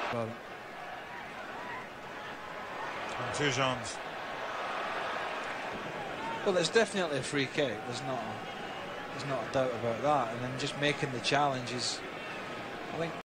Ontuzans. Well, there's definitely a free kick. There's not a doubt about that. And then just making the challenge is, I think.